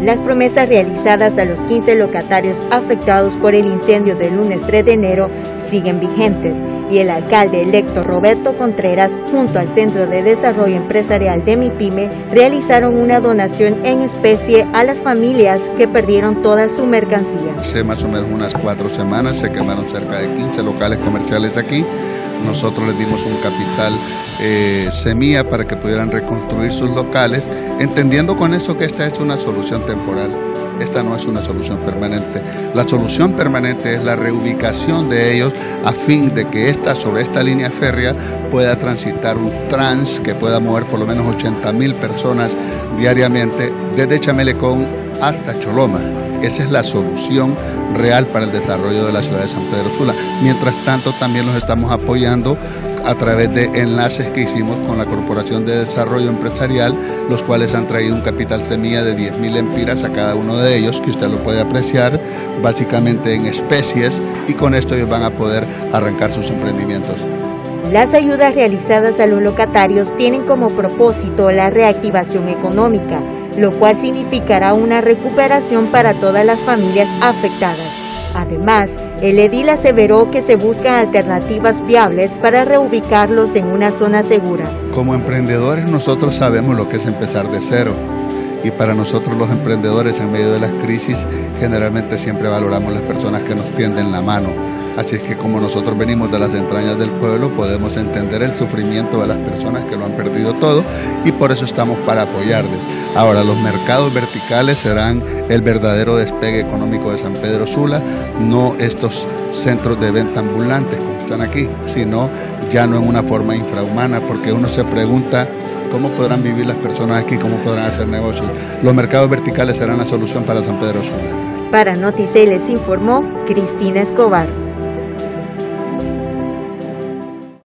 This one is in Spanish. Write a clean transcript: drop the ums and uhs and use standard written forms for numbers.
Las promesas realizadas a los 15 locatarios afectados por el incendio del lunes 3 de enero siguen vigentes y el alcalde electo Roberto Contreras, junto al Centro de Desarrollo Empresarial de MIPYME, realizaron una donación en especie a las familias que perdieron toda su mercancía. Hace más o menos unas 4 semanas se quemaron cerca de 15 locales comerciales aquí. Nosotros les dimos un capital semilla para que pudieran reconstruir sus locales, entendiendo con eso que esta es una solución temporal. Esta no es una solución permanente. La solución permanente es la reubicación de ellos a fin de que sobre esta línea férrea pueda transitar un trans que pueda mover por lo menos 80.000 personas diariamente desde Chamelecón hasta Choloma. Esa es la solución real para el desarrollo de la ciudad de San Pedro Sula. Mientras tanto, también los estamos apoyando a través de enlaces que hicimos con la Corporación de Desarrollo Empresarial, los cuales han traído un capital semilla de 10.000 empiras a cada uno de ellos, que usted lo puede apreciar básicamente en especies, y con esto ellos van a poder arrancar sus emprendimientos. Las ayudas realizadas a los locatarios tienen como propósito la reactivación económica, lo cual significará una recuperación para todas las familias afectadas. Además, el edil aseveró que se buscan alternativas viables para reubicarlos en una zona segura. Como emprendedores nosotros sabemos lo que es empezar de cero, y para nosotros los emprendedores en medio de las crisis generalmente siempre valoramos las personas que nos tienden la mano. Así es que como nosotros venimos de las entrañas del pueblo, podemos entender el sufrimiento de las personas que lo han perdido todo, y por eso estamos para apoyarles. Ahora, los mercados verticales serán el verdadero despegue económico de San Pedro Sula, no estos centros de venta ambulantes como están aquí, sino ya no en una forma infrahumana, porque uno se pregunta cómo podrán vivir las personas aquí, cómo podrán hacer negocios. Los mercados verticales serán la solución para San Pedro Sula. Para Noticel les informó Cristina Escobar.